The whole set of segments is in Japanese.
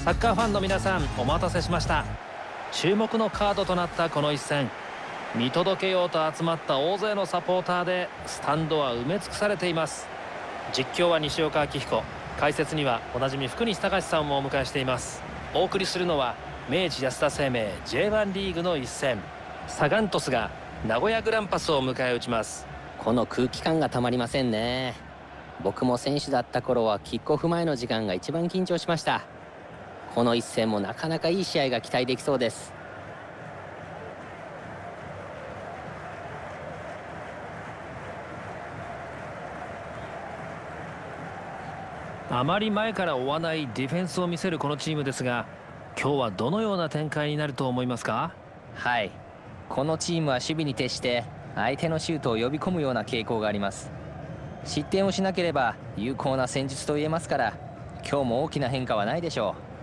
サッカーファンの皆さん、お待たせしました。注目のカードとなったこの一戦、見届けようと集まった大勢のサポーターでスタンドは埋め尽くされています。実況は西岡明彦、解説にはおなじみ福西崇史さんをお迎えしています。お送りするのは明治安田生命 J1 リーグの一戦、サガン鳥栖が名古屋グランパスを迎え撃ちます。 この空気感がたまりませんね。僕も選手だった頃はキックオフ前の時間が一番緊張しました。この一戦もなかなかいい試合が期待できそうです。 あまり前から追わないディフェンスを見せるこのチームですが、今日はどのような展開になると思いますか？ はい、このチームは守備に徹して相手のシュートを呼び込むような傾向があります。失点をしなければ有効な戦術と言えますから、今日も大きな変化はないでしょう。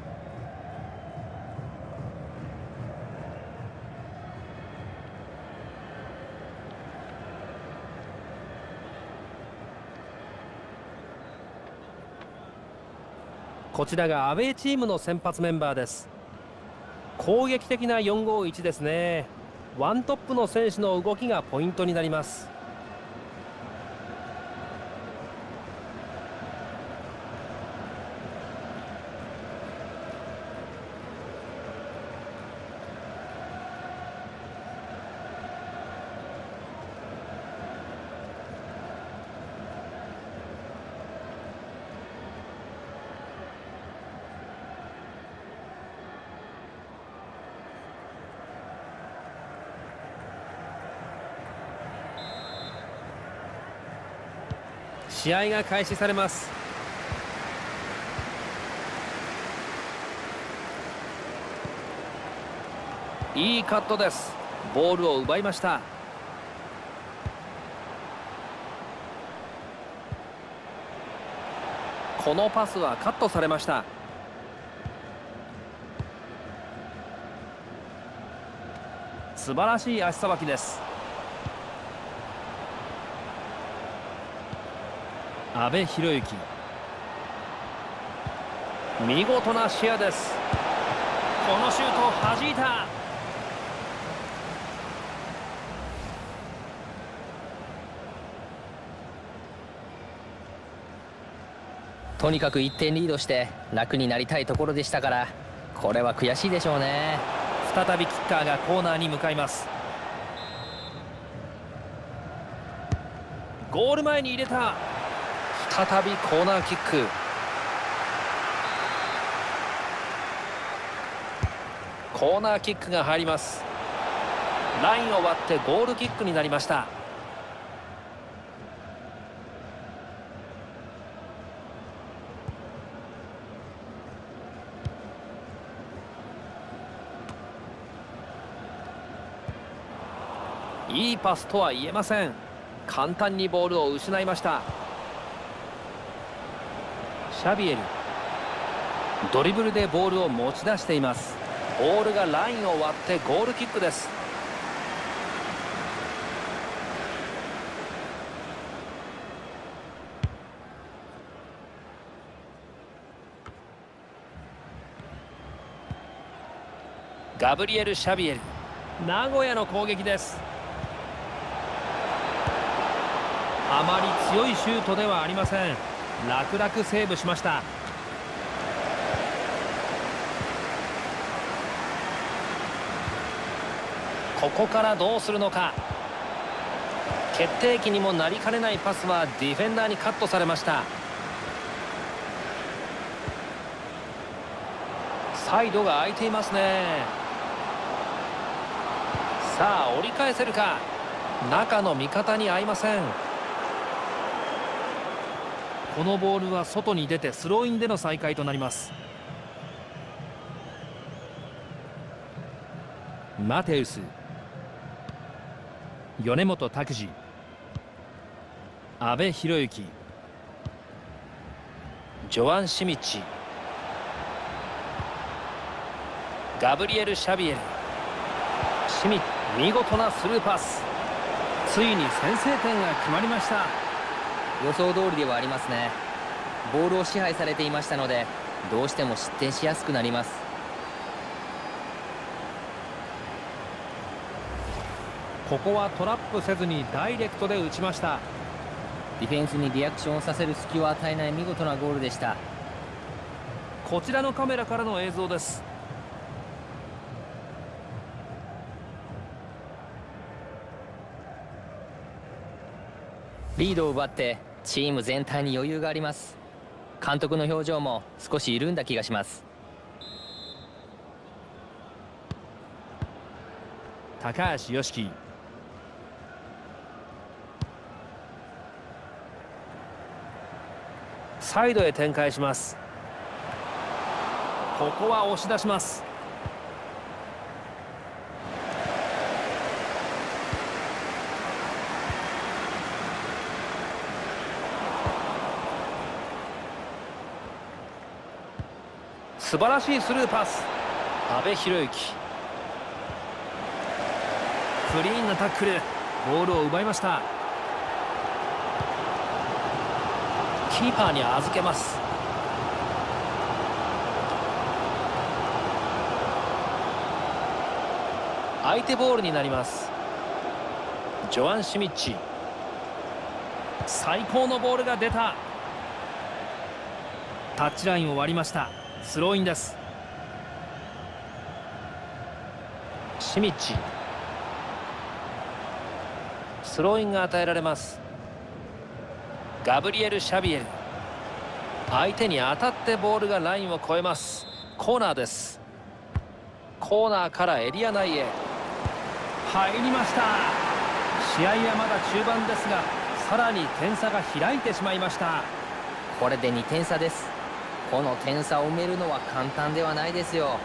こちらがアウェーチームの先発メンバーです。攻撃的な451ですね。ワントップの選手の動きがポイントになります。試合が開始されます。いいカットです。ボールを奪いました。このパスはカットされました。素晴らしい足さばきです。阿部寛之、見事な視野です。このシュートを弾いた。 とにかく1点リードして楽になりたいところでしたから、これは悔しいでしょうね。 再びキッカーがコーナーに向かいます。ゴール前に入れた。再びコーナーキック。コーナーキックが入ります。ラインを割ってゴールキックになりました。いいパスとは言えません。簡単にボールを失いました。シャビエル、ドリブルでボールを持ち出しています。ボールがラインを割ってゴールキックです。ガブリエル・シャビエル、名古屋の攻撃です。あまり強いシュートではありません。楽々セーブしました。ここからどうするのか。決定機にもなりかねないパスはディフェンダーにカットされました。サイドが空いていますね。さあ折り返せるか。中の味方に合いません。このボールは外に出てスローインでの再開となります。マテウス、米本拓司、阿部寛之、ジョアン・シミッチ、ガブリエル・シャビエル、シミッチ、見事なスルーパス。ついに先制点が決まりました。 予想通りではありますね。ボールを支配されていましたので、 どうしても失点しやすくなります。 ここはトラップせずにダイレクトで打ちました。 ディフェンスにリアクションをさせる隙を与えない見事なゴールでした。 こちらのカメラからの映像です。 リードを奪ってチーム全体に余裕があります。監督の表情も少し緩んだ気がします。 高橋良樹、サイドへ展開します。ここは押し出します。素晴らしいスルーパス。阿部寛之、クリーンなタックル、ボールを奪いました。キーパーに預けます。相手ボールになります。ジョアン・シミッチ、最高のボールが出た。タッチラインを割りました。スローインです。シミッチ、スローインが与えられます。ガブリエル・シャビエル、相手に当たってボールがラインを越えます。コーナーです。コーナーからエリア内へ入りました。試合はまだ中盤ですが、さらに点差が開いてしまいました。 これで2点差です。この点差を埋めるのは簡単ではないですよ。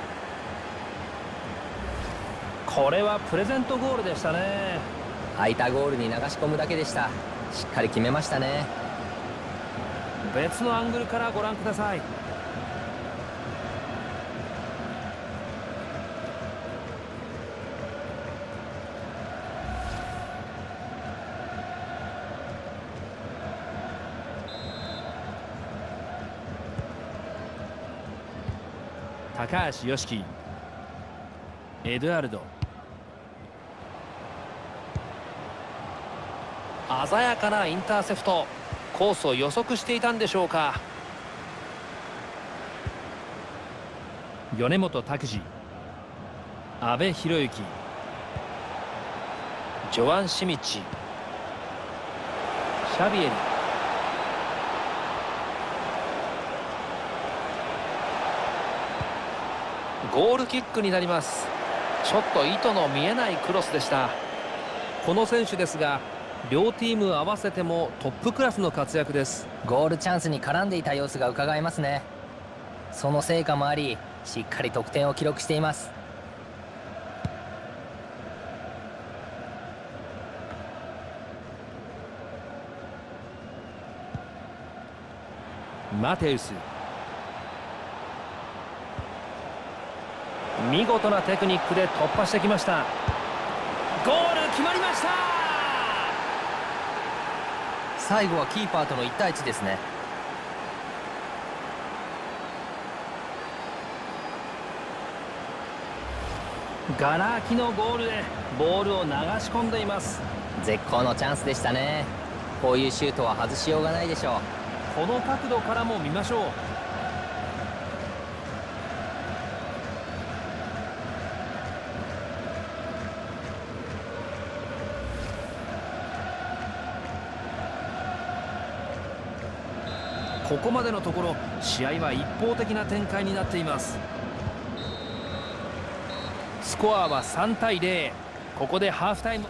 これはプレゼントゴールでしたね。 空いたゴールに流し込むだけでした。しっかり決めましたね。 別のアングルからご覧ください。高橋良樹、エドゥアルド、鮮やかなインターセプト。コースを予測していたんでしょうか。米本拓司、阿部寛之、ジョアン・シミッチ、シャビエル、ゴールキックになります。ちょっと意図の見えないクロスでした。この選手ですが、両チーム合わせてもトップクラスの活躍です。 ゴールチャンスに絡んでいた様子が伺えますね。その成果もあり、しっかり得点を記録しています。 マテウス、見事なテクニックで突破してきました。ゴール決まりました。 最後はキーパーとの1対1ですね。 ガラ空きのゴールへボールを流し込んでいます。 絶好のチャンスでしたね。こういうシュートは外しようがないでしょう。 この角度からも見ましょう。ここまでのところ試合は一方的な展開になっています。スコアは3対0。ここでハーフタイム。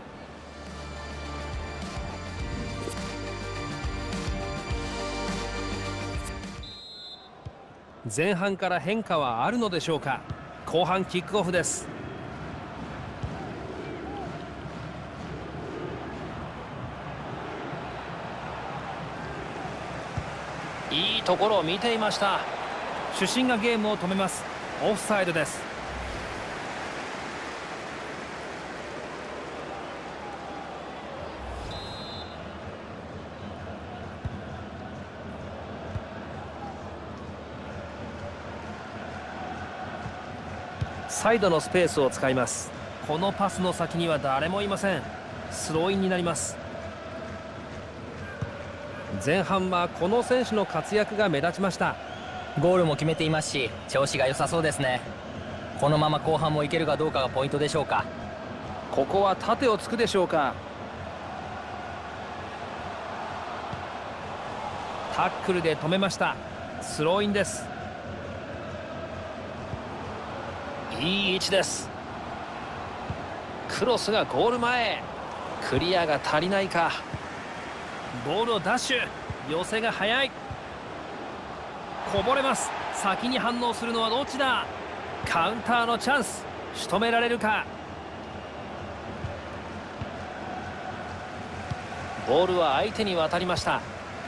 前半から変化はあるのでしょうか。後半キックオフです。いいところを見ていました。主審がゲームを止めます。オフサイドです。 サイドのスペースを使います。このパスの先には誰もいません。スローインになります。前半はこの選手の活躍が目立ちました。 ゴールも決めていますし、調子が良さそうですね。このまま後半もいけるかどうかがポイントでしょうか。 ここは縦をつくでしょうか。タックルで止めました。スローインです。いい位置です。クロスがゴール前。クリアが足りないか。ボールをダッシュ。寄せが速い。こぼれます。先に反応するのはどっちだ。カウンターのチャンス。仕留められるか。ボールは相手に渡りました。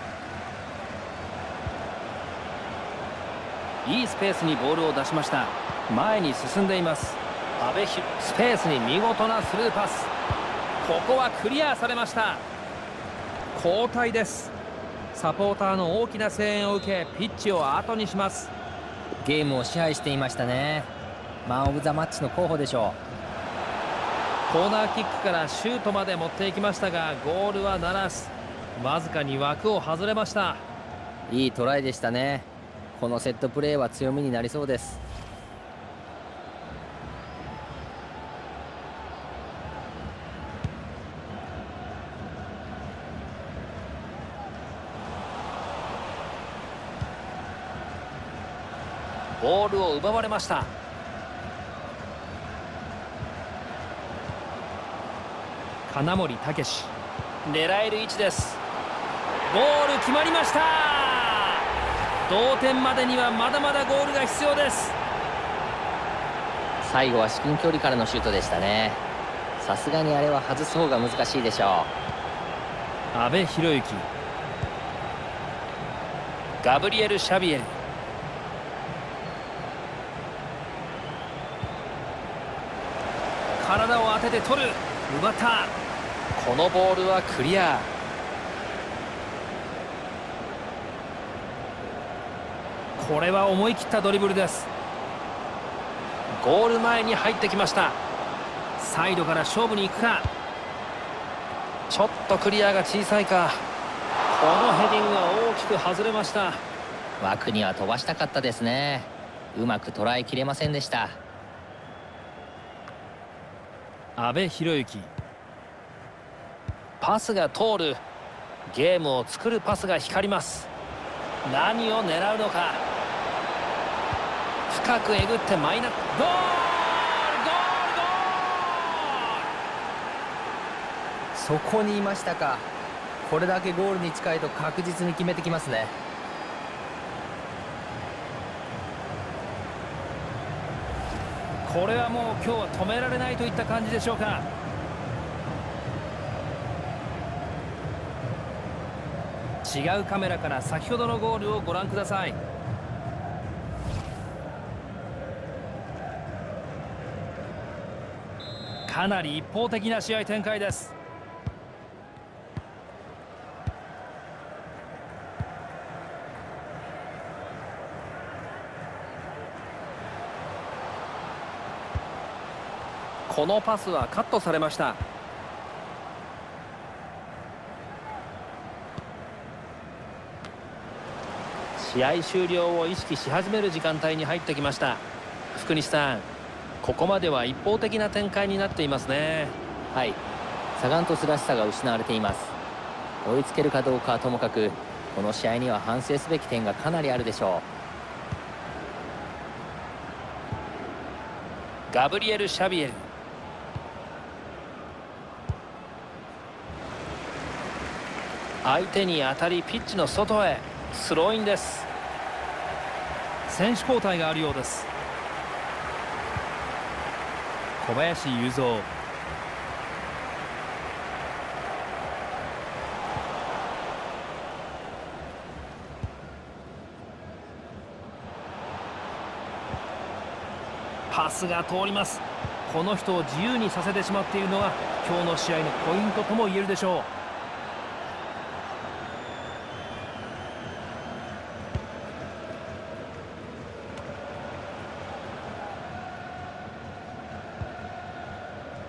いいスペースにボールを出しました。前に進んでいます。阿部スペースに見事なスルーパス。ここはクリアされました。交代です。サポーターの大きな声援を受けピッチを後にします。 ゲームを支配していましたね。マン・オブ・ザ・マッチの候補でしょう。コーナーキックからシュートまで持っていきましたがゴールはならず、わずかに枠を外れました。 いいトライでしたね。このセットプレーは強みになりそうです。 ボールを奪われました。金森武史、狙える位置です。ゴール決まりました。同点までにはまだまだゴールが必要です。 最後は至近距離からのシュートでしたね。さすがにあれは外す方が難しいでしょう。阿部寛之、ガブリエル・シャビエル、体を当てて取る。奪った。このボールはクリア。これは思い切ったドリブルです。ゴール前に入ってきました。サイドから勝負に行くか。ちょっとクリアが小さいか。このヘディングが大きく外れました。 枠には飛ばしたかったですね。うまく捉えきれませんでした。 阿部寛之、パスが通る。ゲームを作るパスが光ります。何を狙うのか。深くえぐってマイナス。ゴールゴールゴール。そこにいましたか。これだけゴールに近いと確実に決めてきますね。 これはもう今日は止められないといった感じでしょうか。違うカメラから先ほどのゴールをご覧ください。かなり一方的な試合展開です。このパスはカットされました。試合終了を意識し始める時間帯に入ってきました。福西さん、ここまでは一方的な展開になっていますね。 はい、サガン鳥栖らしさが失われています。追いつけるかどうかはともかく、この試合には反省すべき点がかなりあるでしょう。ガブリエル・シャビエル、相手に当たりピッチの外へ。スローインです。選手交代があるようです。小林雄三、パスが通ります。この人を自由にさせてしまっているのが今日の試合のポイントとも言えるでしょう。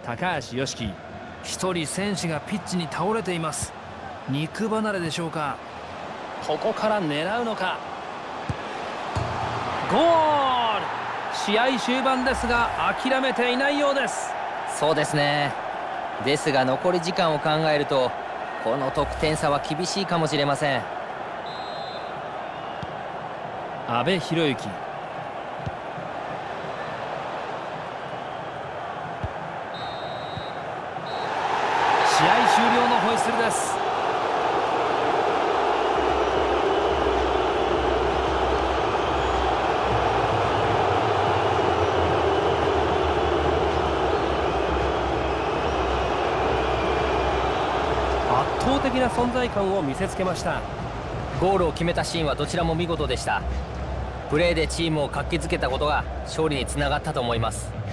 高橋良樹、一人選手がピッチに倒れています。肉離れでしょうか。ここから狙うのか。ゴール。試合終盤ですが諦めていないようです。 そうですね。ですが残り時間を考えるとこの得点差は厳しいかもしれません。 阿部寛之、試合終了のホイッスルです。圧倒的な存在感を見せつけました。 ゴールを決めたシーンはどちらも見事でした。プレーでチームを活気づけたことが勝利につながったと思います。